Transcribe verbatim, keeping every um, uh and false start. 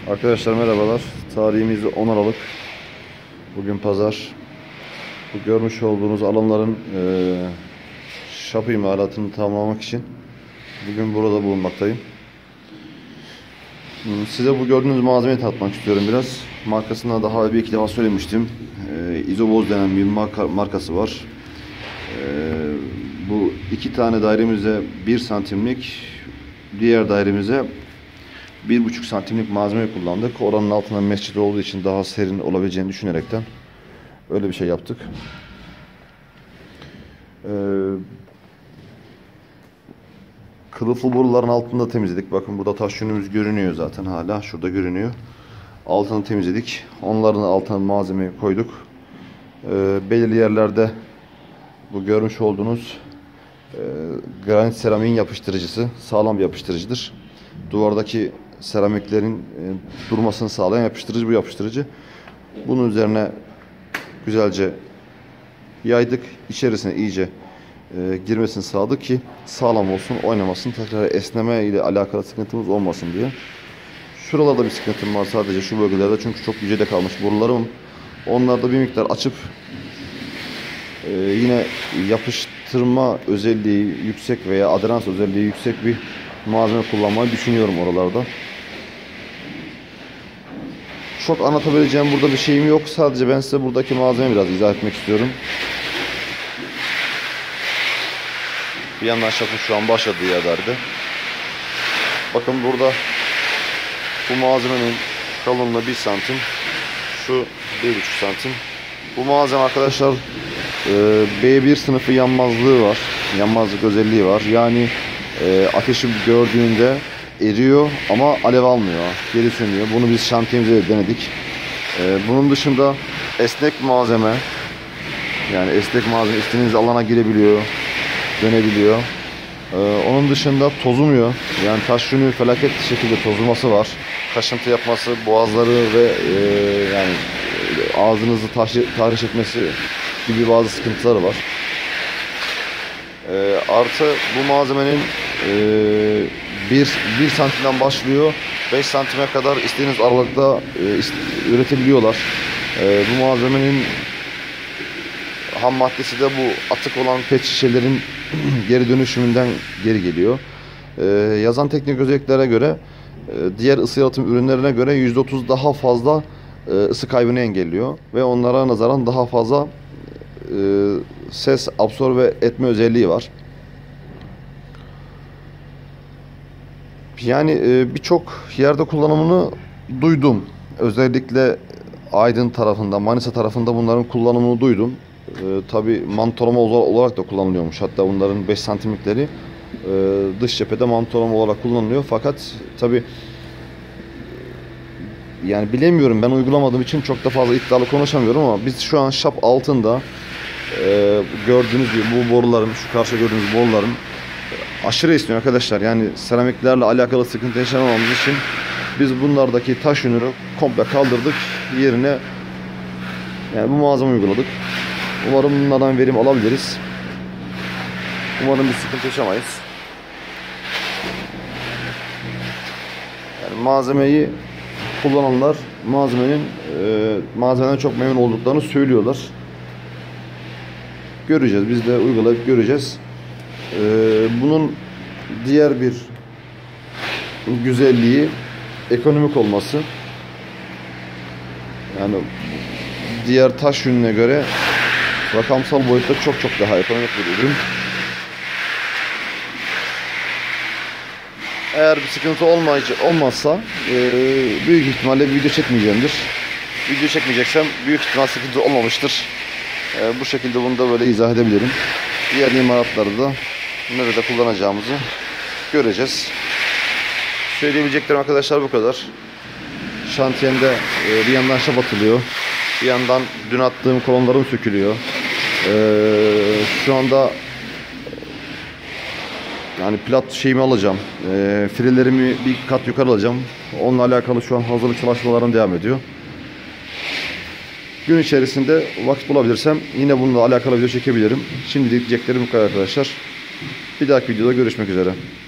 Arkadaşlar merhabalar. Tarihimiz on Aralık. Bugün pazar. Bu görmüş olduğunuz alanların e, şap imalatını tamamlamak için bugün burada bulunmaktayım. Size bu gördüğünüz malzemeyi tanıtmak istiyorum biraz. Markasına daha bir iki defa söylemiştim. E, İzoboz denen bir marka, markası var. E, bu iki tane dairemize bir santimlik, diğer dairemize bir buçuk santimlik malzeme kullandık. Oranın altında mescid olduğu için daha serin olabileceğini düşünerekten öyle bir şey yaptık. Ee, kılıflı boruların altında temizledik. Bakın burada taş yünümüz görünüyor zaten hala. Şurada görünüyor. Altını temizledik. Onların altına malzemeyi koyduk. Ee, belirli yerlerde bu görmüş olduğunuz e, granit seramiğin yapıştırıcısı sağlam bir yapıştırıcıdır. Duvardaki seramiklerin e, durmasını sağlayan yapıştırıcı bu yapıştırıcı. Bunun üzerine güzelce yaydık. İçerisine iyice e, girmesini sağladık ki sağlam olsun, oynamasın. Tekrar esneme ile alakalı sıkıntımız olmasın diye. Şuralarda bir sıkıntım var sadece şu bölgelerde, çünkü çok yüzeyde kalmış borularım. Onlarda bir miktar açıp e, yine yapıştırma özelliği yüksek veya aderans özelliği yüksek bir malzeme kullanmayı düşünüyorum oralarda. Çok anlatabileceğim burada bir şeyim yok. Sadece ben size buradaki malzemeyi biraz izah etmek istiyorum. Bir yandan şapın şu an başladığı yerlerde. Bakın burada bu malzemenin kalınlığı bir santim. Şu bir buçuk santim. Bu malzeme arkadaşlar B bir sınıfı yanmazlığı var. Yanmazlık özelliği var. Yani e, ateşi gördüğünde eriyor ama alev almıyor. Geri sönüyor. Bunu biz şantiyemizde de denedik. E, bunun dışında esnek malzeme, yani esnek malzeme istediğiniz alana girebiliyor, dönebiliyor. E, onun dışında tozumuyor. Yani taş yünü felaket şekilde tozulması var. Kaşıntı yapması, boğazları ve e, yani ağzınızı tahriş etmesi gibi bazı sıkıntıları var. E, artı bu malzemenin e, bir, bir santimden başlıyor, beş santime kadar istediğiniz aralıkta e, ist üretebiliyorlar. E, bu malzemenin ham maddesi de bu atık olan pet şişelerin geri dönüşümünden geri geliyor. E, yazan teknik özelliklere göre e, diğer ısı yalıtım ürünlerine göre yüzde otuz daha fazla e, ısı kaybını engelliyor ve onlara nazaran daha fazla e, ses absorbe etme özelliği var. Yani e, birçok yerde kullanımını duydum. Özellikle Aydın tarafında, Manisa tarafında bunların kullanımını duydum. E, Tabi mantolama olarak da kullanılıyormuş. Hatta bunların beş santimlikleri e, dış cephede mantolama olarak kullanılıyor. Fakat tabi yani bilemiyorum, ben uygulamadığım için çok da fazla iddialı konuşamıyorum ama biz şu an şap altında e, gördüğünüz gibi bu boruların, şu karşı gördüğünüz boruların aşırı istiyor arkadaşlar. Yani seramiklerle alakalı sıkıntı yaşamamamız için biz bunlardaki taş yününü komple kaldırdık. Yerine yani bu malzeme uyguladık. Umarım bunlardan verim alabiliriz. Umarım bir sıkıntı yaşamayız. Yani malzemeyi kullananlar malzemenin e, malzemeden çok memnun olduklarını söylüyorlar. Göreceğiz. Biz de uygulayıp göreceğiz. Ee, bunun diğer bir güzelliği ekonomik olması. Yani diğer taş yününe göre rakamsal boyutta çok çok daha ekonomik bir ürün. Eğer bir sıkıntı olmayacak olmazsa e, büyük ihtimalle bir video çekmeyeceğimdir. Video çekmeyeceksem büyük ihtimal sıkıntı olmamıştır. E, bu şekilde bunu da böyle izah edebilirim. Diğer imalatları da nerede kullanacağımızı göreceğiz. Söyleyebileceklerim arkadaşlar bu kadar. Şantiyemde e, bir yandan şap atılıyor, bir yandan dün attığım kolonlarım sökülüyor. E, şu anda yani plat şeyimi alacağım, e, filelerimi bir kat yukarı alacağım. Onunla alakalı şu an hazırlık çalışmalarım devam ediyor. Gün içerisinde vakit bulabilirsem yine bununla alakalı video çekebilirim. Şimdi diyeceklerim bu kadar arkadaşlar. Bir dahaki videoda görüşmek üzere.